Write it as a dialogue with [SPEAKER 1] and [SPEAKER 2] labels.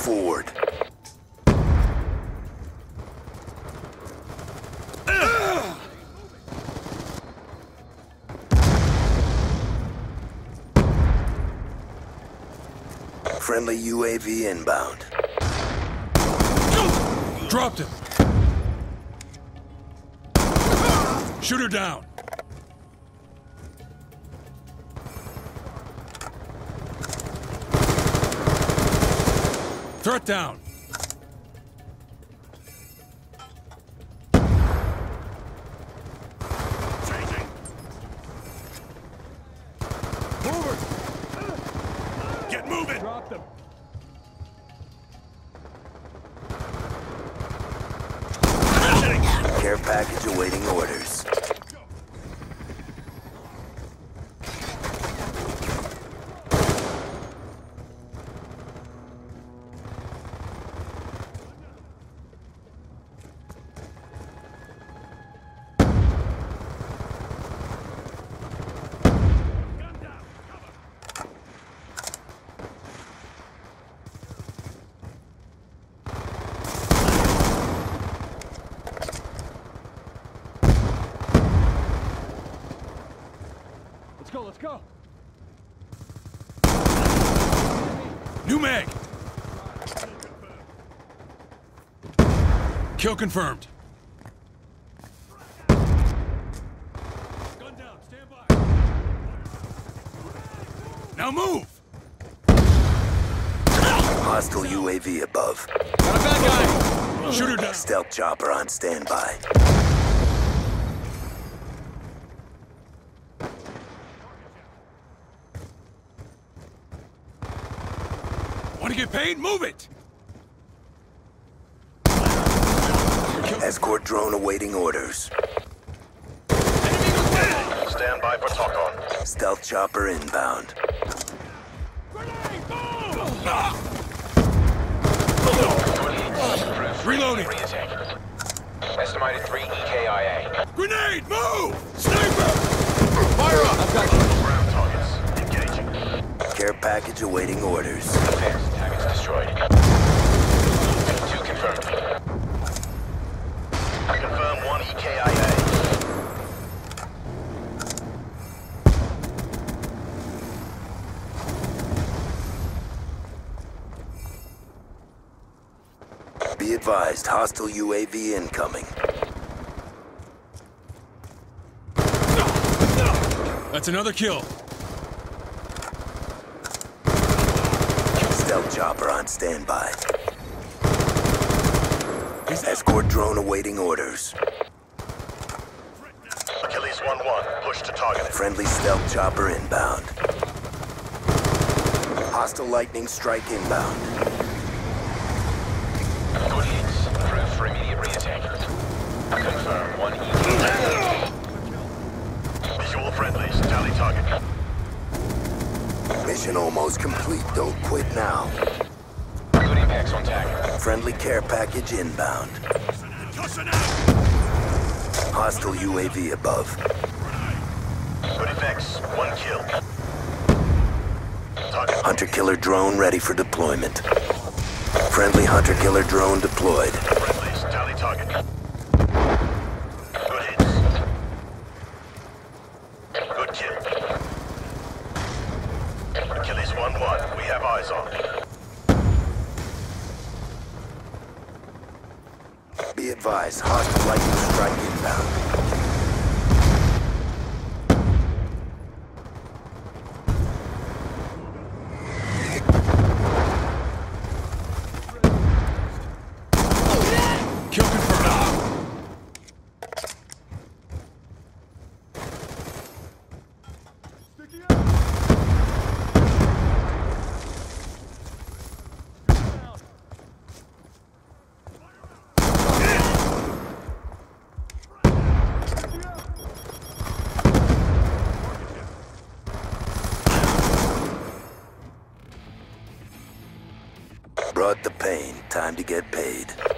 [SPEAKER 1] forward. Friendly UAV inbound.
[SPEAKER 2] Dropped him. Shoot her down. Threat down. Changing. Mover. Get moving. Drop them.
[SPEAKER 1] Care package awaiting orders.
[SPEAKER 2] Let's go. New mag. Kill confirmed. Gun down, stand by. Now move.
[SPEAKER 1] Hostile UAV above.
[SPEAKER 2] Got a bad guy. Shoot her down.
[SPEAKER 1] Stealth chopper on standby.
[SPEAKER 2] Want to get paid? Move it!
[SPEAKER 1] Escort drone awaiting orders.
[SPEAKER 3] Stand by for talk on.
[SPEAKER 1] Stealth chopper inbound.
[SPEAKER 2] Reloading!
[SPEAKER 3] Estimated 3 EKIA.
[SPEAKER 2] Grenade! Move! Sniper!
[SPEAKER 3] Fire up! I've got you. Ground targets. Engaging.
[SPEAKER 1] Care package awaiting orders.
[SPEAKER 3] Advanced targets destroyed. 2 confirmed. Confirm 1 EKIA.
[SPEAKER 1] Be advised, hostile UAV incoming.
[SPEAKER 2] That's another kill.
[SPEAKER 1] Stealth chopper on standby. Escort drone awaiting orders.
[SPEAKER 3] Achilles 1-1. Push to target.
[SPEAKER 1] Friendly stealth chopper inbound. Hostile lightning strike inbound.
[SPEAKER 3] Good hits. Approved for immediate re-attack. Confirm 1 EKIA. Visual friendlies. Tally target.
[SPEAKER 1] Mission almost complete. Don't quit now.
[SPEAKER 3] Good impacts on target.
[SPEAKER 1] Friendly care package inbound. Hostile UAV above.
[SPEAKER 3] Good effects. 1 kill. Target.
[SPEAKER 1] Hunter-killer drone ready for deployment. Friendly hunter-killer drone deployed.
[SPEAKER 3] Friendlies. Tally target. Good hits. Good kill. Achilles 1-1. We have eyes on.
[SPEAKER 1] Be advised, hostile lightning strike inbound.
[SPEAKER 2] Kill confirmed.
[SPEAKER 1] Brought the pain. Time to get paid.